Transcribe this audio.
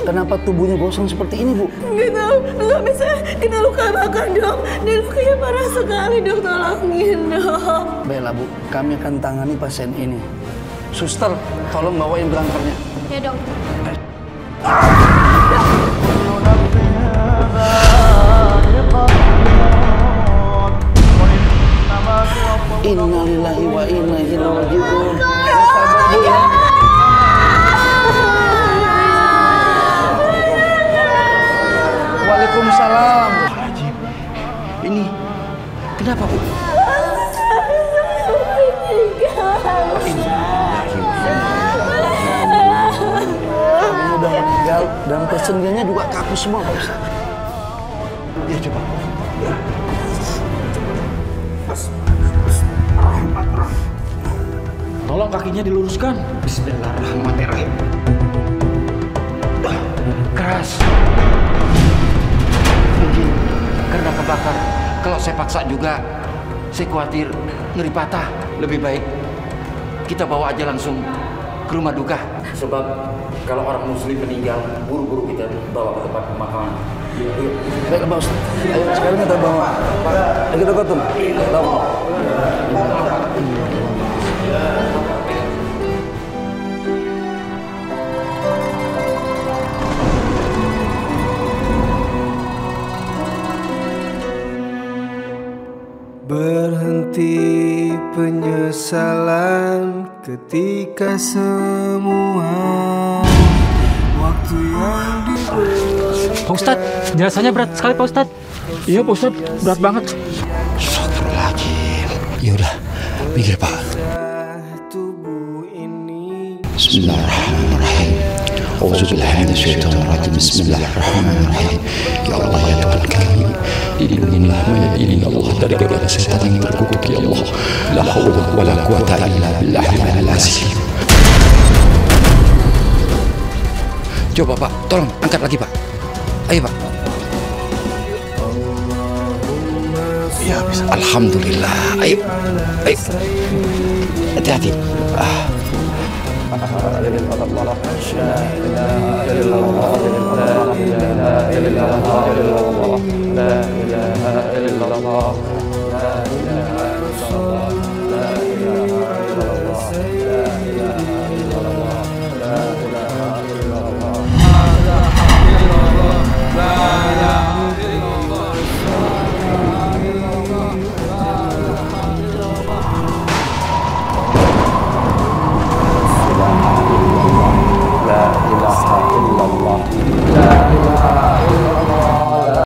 Kenapa tubuhnya gosong seperti ini, Bu? Nggak tahu, nggak bisa kena luka bakar, Dok. Dan lukanya parah sekali, Dok. Tolongin, Dok. Baiklah, Bu. Kami akan tangani pasien ini. Suster, tolong bawain berangkarnya. Ya, Dok. Innalillahi wa inna ilaihi raji'un. Waalaikumsalam. Ini kenapa, Bu? Kamu udah meninggal dan persendiannya juga kapus semua, Pak Ustaz. Ya, coba. Ya. Tolong kakinya diluruskan. Bismillahirrahmanirrahim. Keras. Mungkin karena kebakar. Kalau saya paksa juga, saya khawatir nyeri patah. Lebih baik kita bawa aja langsung ke rumah duka. Sebab kalau orang muslim meninggal, buru-buru kita bawa ke tempat pemakaman. Baik, Pak Ustaz. Ayo sekarang kita bawa. Ayo kita potong. Bawa. Berhenti penyesalan ketika semua waktu yang diberi. Pak Ustadz, jenazahnya berat sekali Pak Ustadz. Iya Pak Ustadz, berat banget. Astagfirullahaladzim. Ya udah, mikir Pak. Bismillahirrahmanirrahim. Auzubillahi minasyaitonir rajim. Bismillahirrahmanirrahim. Ya Allah, ya Tuhan kami, lindungilah mayat ini Allah dari godaan setan yang terkutuk ya Allah. La haula wala quwata illa billahil azim. Coba Pak, tolong angkat lagi Pak. Ayo Pak. Ya bisa. Alhamdulillah. Ayo. Ayo. Hati-hati. La ilaha illallah.